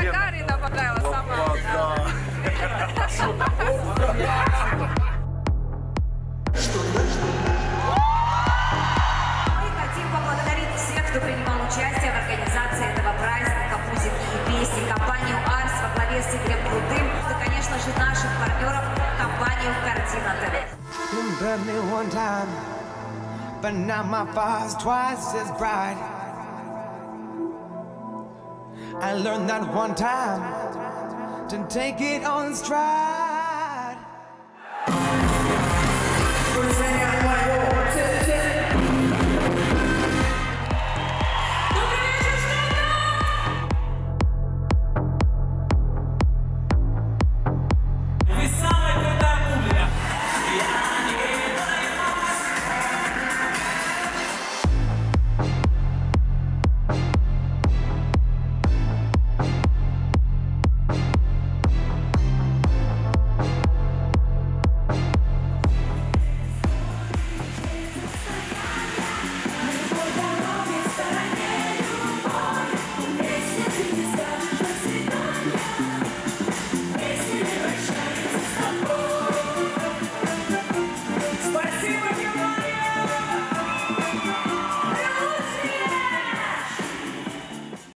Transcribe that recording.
Гагарина поправила сама. Мы хотим поблагодарить всех, кто принимал участие в организации этого праздника музыки и песни, компанию «Арс» во главе с Игорем Крутым, и, конечно же, наших партнеров, компанию «Kartina.TV». But now my fire's twice as bright. I learned that one time to take it on stride.